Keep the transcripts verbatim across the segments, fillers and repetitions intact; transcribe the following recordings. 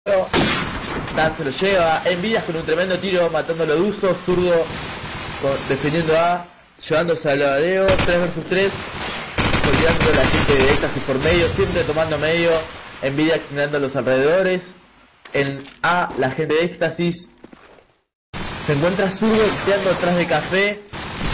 Tan se lo lleva. Envidias con un tremendo tiro, matándolo de uso. Zurdo con, defendiendo A, llevándose al ladeo. tres versus tres. Olvidando la gente de éxtasis por medio, siempre tomando medio. Envidia extendiendo los alrededores. En A, la gente de éxtasis se encuentra Zurdo quedando atrás de Café.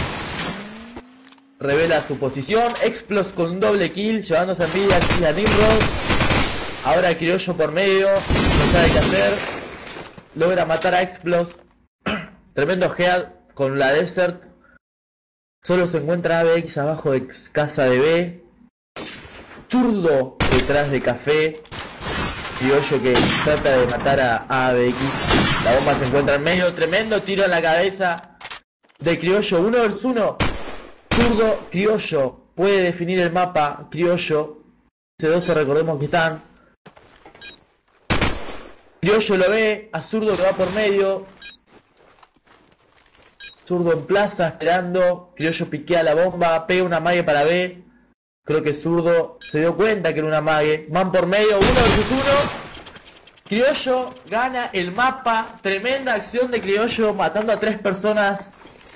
Revela su posición. Explos con un doble kill, llevándose a Envidia y a Nimrod. Ahora Criollo por medio, no sabe qué hacer. Logra matar a Explos. Tremendo head con la Desert. Solo se encuentra A B X abajo de casa de B. Zurdo detrás de Café. Criollo que trata de matar a A B X. La bomba se encuentra en medio. Tremendo tiro en la cabeza de Criollo. Uno versus uno. Zurdo, Criollo. Puede definir el mapa. Criollo. C doce, recordemos que están. Criollo lo ve. A Zurdo que va por medio. Zurdo en plaza esperando. Criollo piquea la bomba. Pega una mague para B. Creo que Zurdo se dio cuenta que era una mague. Van por medio. Uno versus uno. Criollo gana el mapa. Tremenda acción de Criollo matando a tres personas.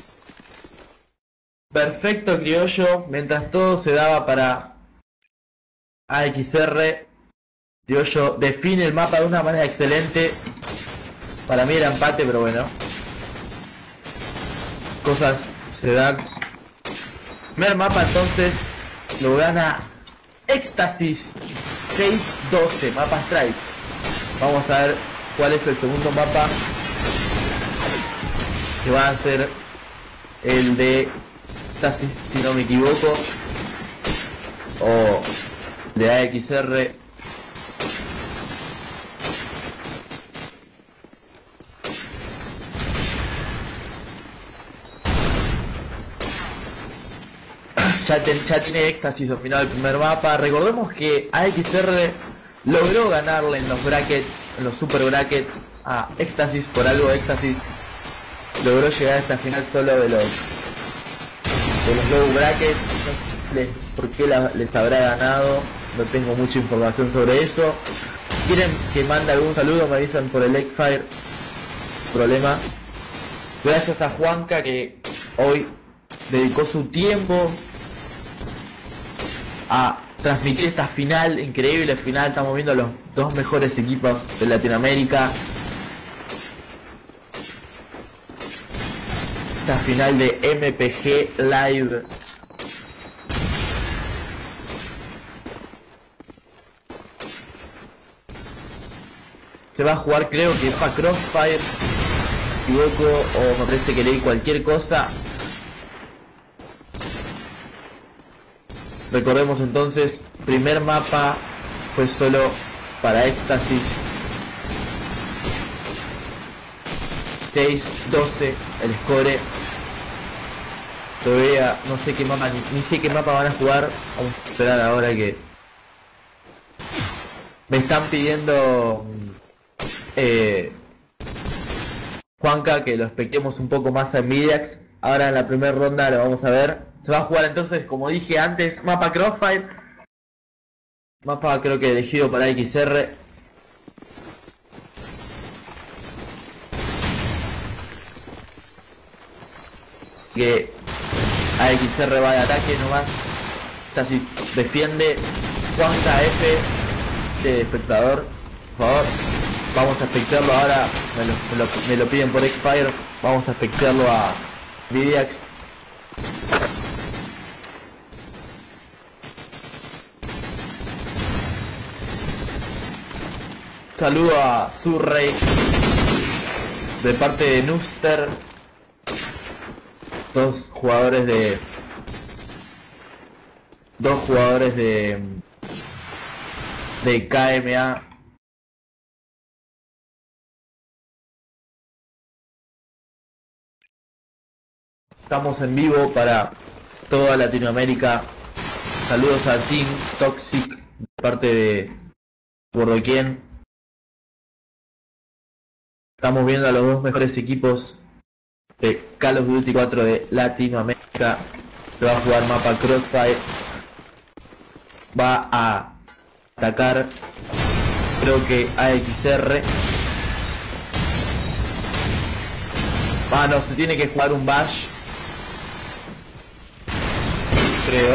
Perfecto Criollo. Mientras todo se daba para A X R. Criollo define el mapa de una manera excelente. Para mí era empate, pero bueno. Cosas se dan. Primer mapa entonces lo gana Éxtasis seis doce, mapa Strike. Vamos a ver cuál es el segundo mapa, que va a ser el de Éxtasis, si no me equivoco, o de A X R. Ya, ten, ya tiene Éxtasis dominado el primer mapa. Recordemos que A X R logró ganarle en los brackets, en los super brackets, a Éxtasis. Por algo Éxtasis logró llegar a esta final solo de los de los low brackets. No sé por qué la, les habrá ganado, no tengo mucha información sobre eso. ¿Quieren que mande algún saludo? Me avisan por el Eggfire. Problema. Gracias a Juanca, que hoy dedicó su tiempo a transmitir esta final, increíble final. Estamos viendo los dos mejores equipos de Latinoamérica. Esta final de M P G Live. Se va a jugar, creo que para Crossfire, si me equivoco, o me parece que leí cualquier cosa. Recordemos entonces, primer mapa fue solo para Éxtasis. seis doce el score. Todavía no sé qué mapa, ni, ni sé qué mapa van a jugar. Vamos a esperar ahora que me están pidiendo eh, Juanca que lo expectemos un poco más a Envidiax. Ahora en la primera ronda lo vamos a ver. Se va a jugar entonces, como dije antes, mapa Crossfire. Mapa creo que elegido para X R. Que A X R va de ataque nomás. Casi defiende. Juanca F de espectador. Por favor. Vamos a espectarlo ahora. Me lo, me lo, me lo piden por Xfire. Vamos a espectarlo a Envidiax. Saludo a Surrey de parte de Nuster. Dos jugadores de dos jugadores de de K M A. Estamos en vivo para toda Latinoamérica. Saludos a Team Toxic de parte de Gordoquien. Estamos viendo a los dos mejores equipos de Call of Duty cuatro de Latinoamérica. Se va a jugar mapa Crossfire. Va a atacar Creo que A X R. Ah, no, se tiene que jugar un bash. Creo.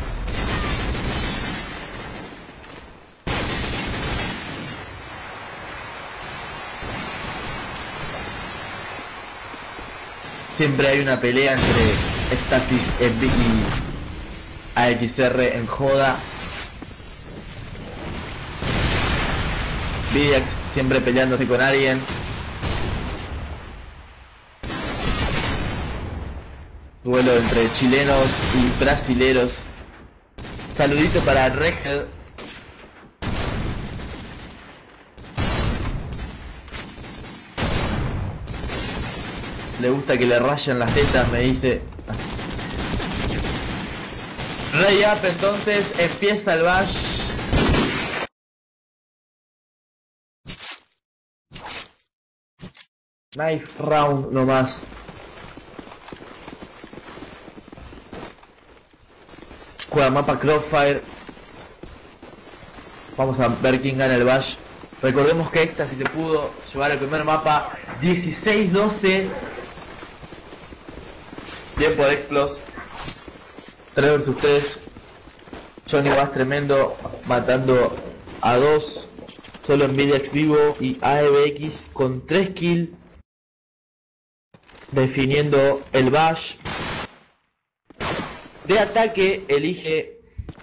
Siempre hay una pelea entre Static y A X R en joda. Vidiax siempre peleándose con alguien. Duelo entre chilenos y brasileros. Saludito para Regel. Le gusta que le rayen las tetas, me dice. Así. Rey up, entonces empieza el bash. Knife round nomás. Juega mapa Crossfire. Vamos a ver quién gana el bash. Recordemos que esta si te pudo llevar el primer mapa dieciséis doce. Bien por Explos. tres versus tres. Johnny Bass tremendo, matando a dos. Solo Nvidiax vivo y A E B X con tres kills. Definiendo el bash. De ataque elige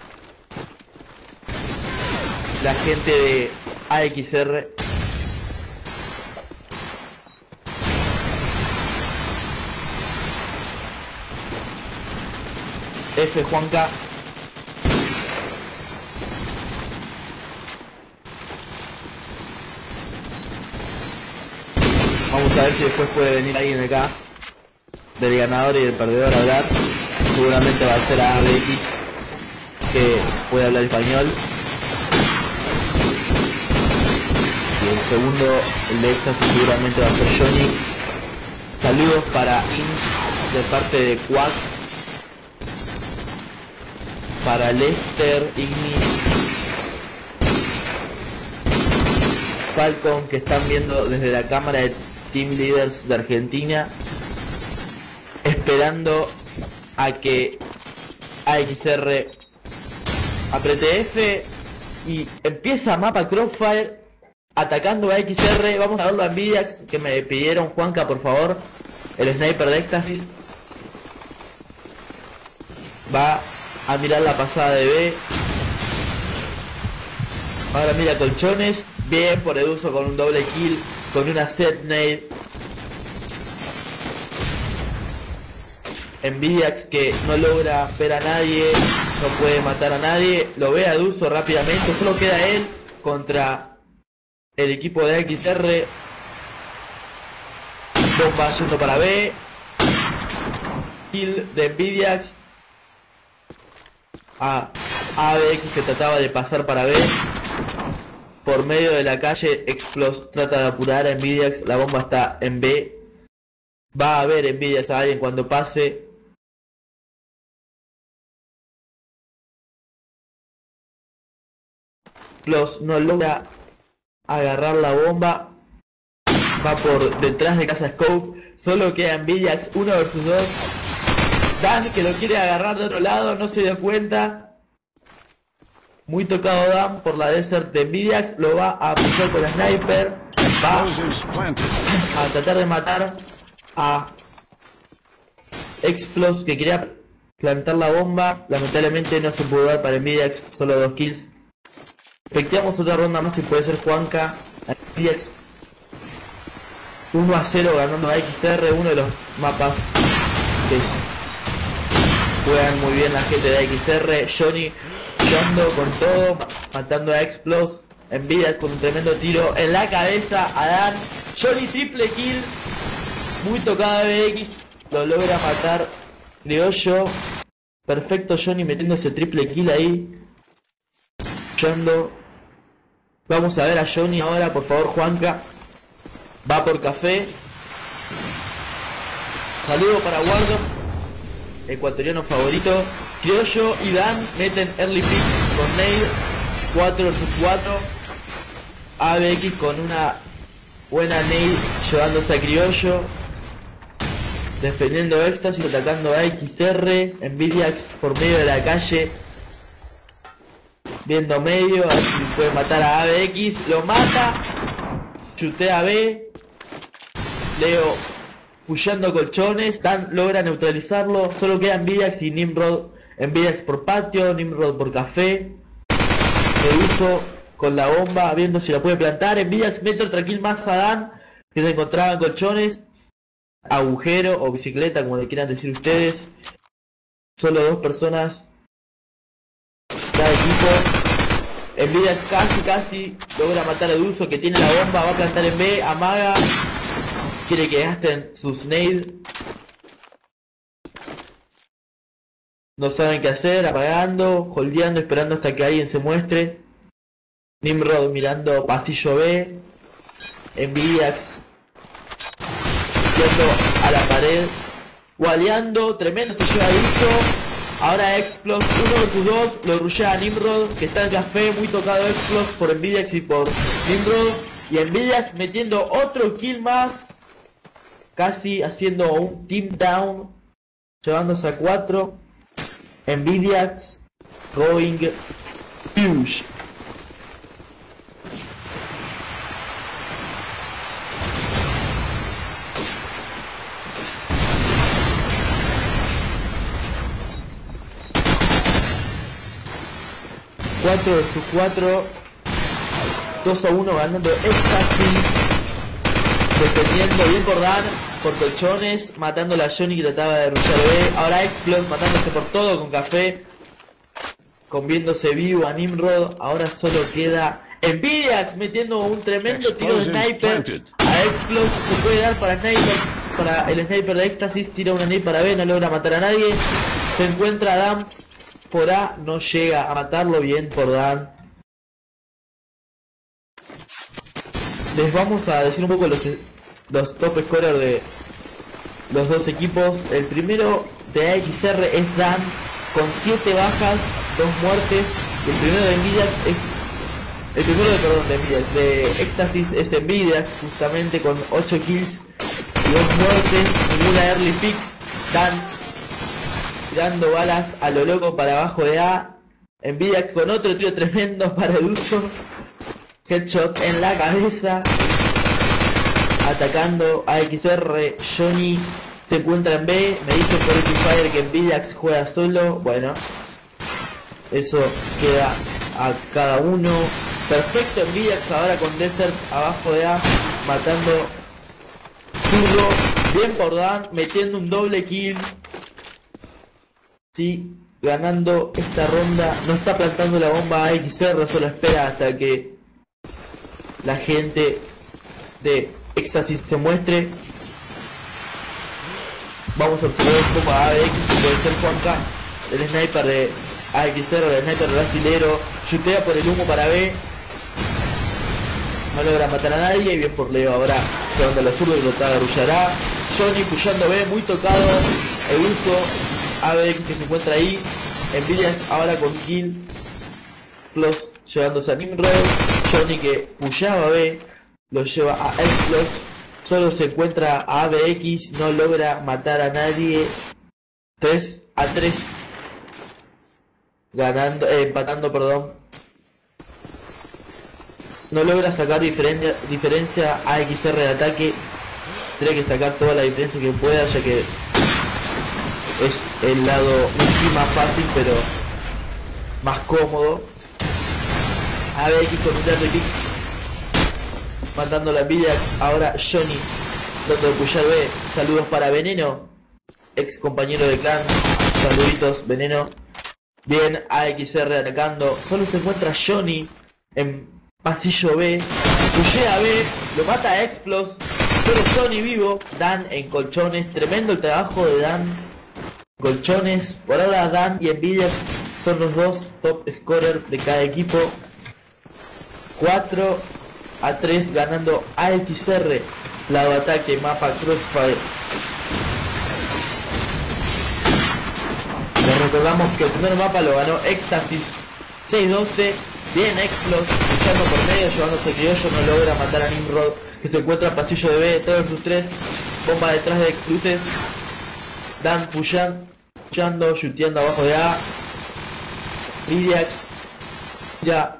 la gente de A X R. F Juanca. Vamos a ver si después puede venir alguien acá del ganador y del perdedor a hablar. Seguramente va a ser A B X, que puede hablar español. Y el segundo, el de éxtasis, seguramente va a ser Johnny. Saludos para Inch de parte de Quack. Para Lester, Ignis, Falcon, que están viendo desde la cámara de Team Leaders de Argentina, esperando a que A X R apriete F y empieza mapa Crossfire atacando a X R. Vamos a verlo a Nvidiax, que me pidieron. Juanca, por favor, el sniper de éxtasis va a mirar la pasada de B. Ahora mira colchones. Bien por Eduso con un doble kill, con una set nade. Nvidiax, que no logra ver a nadie, no puede matar a nadie. Lo ve a Eduso rápidamente. Solo queda él contra el equipo de X R. Bomba yendo para B. Kill de Nvidiax. A A B X, que trataba de pasar para B. Por medio de la calle, Explos trata de apurar a Nvidiax. La bomba está en B. Va a ver Nvidiax a alguien cuando pase. Explos no logra agarrar la bomba. Va por detrás de casa Scope. Solo queda Nvidiax uno versus dos. Dan, que lo quiere agarrar de otro lado, no se dio cuenta. Muy tocado Dan por la desert de Nvidiax. Lo va a apoyar con la sniper. Va a tratar de matar a Explos, que quería plantar la bomba. Lamentablemente no se pudo dar para Nvidiax. Solo dos kills. Expectamos otra ronda más y puede ser Juanca. Nvidiax uno a cero ganando a X R. Uno de los mapas que es, juegan muy bien la gente de X R. Johnny luchando con todo, matando a Explos. Nvidiax con un tremendo tiro en la cabeza a Dan. Johnny triple kill. Muy tocada B X. Lo logra matar, creo yo. Perfecto Johnny metiendo ese triple kill ahí. Luchando. Vamos a ver a Johnny ahora, por favor, Juanca. Va por café. Saludo para Guardo, ecuatoriano favorito. Criollo y Dan meten early pick con Nail. cuatro versus cuatro. A B X con una buena nail llevándose a Criollo. Defendiendo Éxtasis, atacando a X R. Nvidiax por medio de la calle. Viendo medio, a ver si puede matar a A B X. Lo mata. Chutea a B. Leo pushando colchones. Dan logra neutralizarlo. Solo queda Nvidiax y Nimrod. Nvidiax por patio, Nimrod por café. Meduso con la bomba, viendo si la puede plantar. Nvidiax mete otra kill más a Dan, que se encontraba en colchones. Agujero o bicicleta, como le quieran decir ustedes. Solo dos personas cada equipo. Nvidiax casi, casi logra matar a Meduso, que tiene la bomba. Va a plantar en B, amaga. Quiere que gasten sus nades. No saben qué hacer, apagando, holdeando, esperando hasta que alguien se muestre. Nimrod mirando pasillo B. Nvidiax yendo a la pared. Waleando, tremendo, se lleva Duso. Ahora Explos, uno versus dos, lo rushea a Nimrod, que está en café, muy tocado Explos por Nvidiax y por Nimrod. Y Nvidiax metiendo otro kill más, casi haciendo un team down, llevándose a cuatro. Nvidiax going huge. cuatro versus cuatro, dos a uno ganando Éxtasis, defendiendo bien por Dan, por colchones, matando a la Johnny que trataba de rushar B. Ahora Explode matándose por todo con café, conviéndose vivo a Nimrod. Ahora solo queda Nvidiax metiendo un tremendo tiro de sniper a Explode. Se puede dar para sniper, para el sniper de Éxtasis. Tira una nade para B, no logra matar a nadie. Se encuentra Dan por A, no llega a matarlo. Bien por Dan. Les vamos a decir un poco los, los top scorers de los dos equipos. El primero de A X R es Dan con siete bajas, dos muertes. El primero de Nvidiax es el primero de perdón de Nvidiax, de Éxtasis es Nvidiax, justamente con ocho kills y dos muertes, ninguna early pick. Dan tirando balas a lo loco para abajo de A. Nvidiax con otro tiro tremendo para Duso. Headshot en la cabeza. Atacando a X R. Johnny se encuentra en B. Me dice por Fire que Nvidiax juega solo. Bueno, eso queda a cada uno. Perfecto Nvidiax ahora con Desert abajo de A. Matando Zurdo. Bien por Dan. Metiendo un doble kill. Sí, ganando esta ronda. No está plantando la bomba a X R. Solo espera hasta que la gente de Éxtasis se muestre. Vamos a observar un poco a A B X, puede ser Juanca, el sniper de A X R, el sniper brasilero. Chutea por el humo para B. No logra matar a nadie. Y bien por Leo ahora, que donde los zurdos lo agarrullará. Johnny puyando B, muy tocado. El uso A B X que se encuentra ahí. Nvidiax ahora con kill. Plus llevándose a Nimrod. Johnny que puyaba B, lo lleva a Explode. Solo se encuentra a A B X, no logra matar a nadie. tres a tres. Ganando, eh, empatando, perdón. No logra sacar diferencia, diferencia a X R de ataque. Tiene que sacar toda la diferencia que pueda, ya que es el lado más fácil, pero más cómodo. A B X con un early pick, matando la Nvidiax. Ahora Johnny tratando de puyar B. Saludos para Veneno, ex compañero de clan. Saluditos Veneno. Bien, A X R atacando. Solo se encuentra Johnny en pasillo B. Puyea B, lo mata a Explos. Solo Johnny vivo. Dan en colchones. Tremendo el trabajo de Dan. Colchones. Por ahora Dan y Nvidiax son los dos top scorers de cada equipo. cuatro a tres ganando A X R. Lado ataque, mapa Crossfire. Les recordamos que el primer mapa lo ganó Éxtasis seis doce. Bien, Explos, luchando por medio, llevándose a Criollo, no logra matar a Nimrod, que se encuentra en pasillo de B, tres versus tres, bomba detrás de Cruces, Dan pushando, pushando, shooteando abajo de A, Vidiax, ya,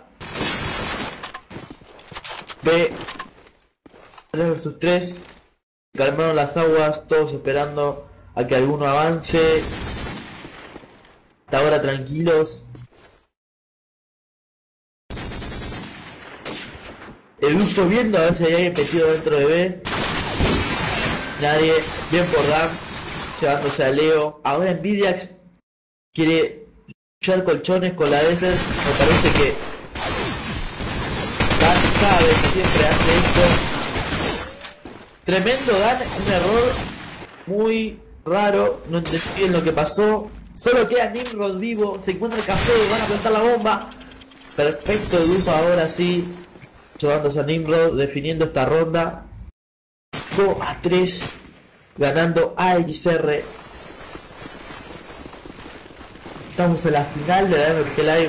B, tres versus tres, calmaron las aguas, todos esperando a que alguno avance, hasta ahora tranquilos. El uso viendo a ver si hay alguien metido dentro de B. Nadie. Bien por Dan. Llevándose a Leo. Ahora Nvidiax quiere luchar colchones con la Desert. Me parece que Dan sabe que siempre hace esto. Tremendo Dan. Un error muy raro. No entendí bien lo que pasó. Solo queda Nimrod vivo. Se encuentra el café. Van a plantar la bomba. Perfecto el uso ahora sí. Llevándose a Nimrod, definiendo esta ronda cinco a tres, ganando A X R. Estamos en la final de la M P G Live.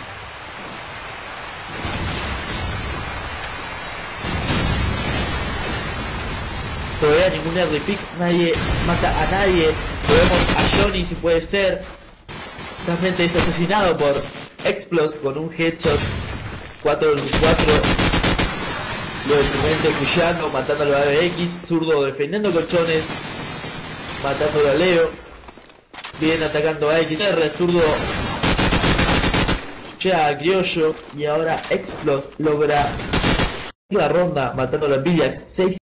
Todavía ningún early pick, nadie mata a nadie. Vemos a Johnny si puede ser. Realmente es asesinado por Explos con un headshot cuatro versus cuatro. Lo simplemente Cuyano, matándolo a B X, zurdo defendiendo colchones, matándolo a Leo, bien atacando a X R, zurdo llega a Criollo y ahora Explos logra la ronda matándolo a Vidiax seis